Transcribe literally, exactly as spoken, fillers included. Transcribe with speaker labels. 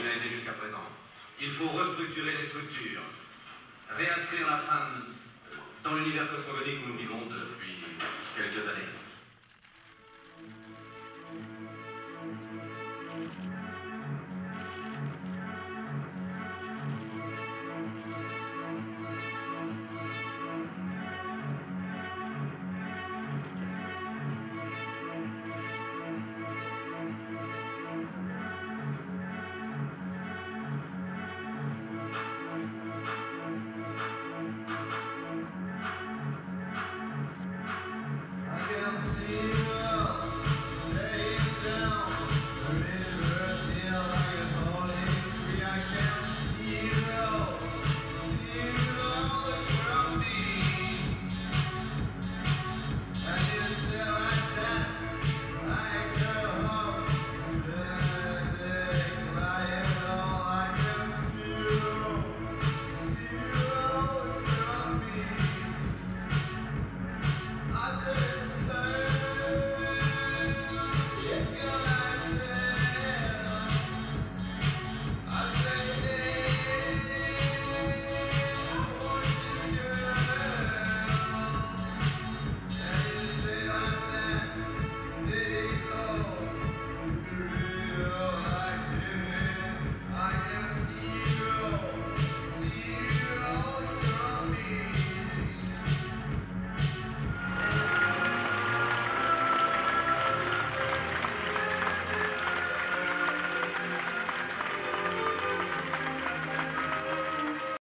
Speaker 1: il a été jusqu'à présent. Il faut restructurer les structures, réinscrire la femme dans l'univers cosmogonique où nous vivons depuis quelques années.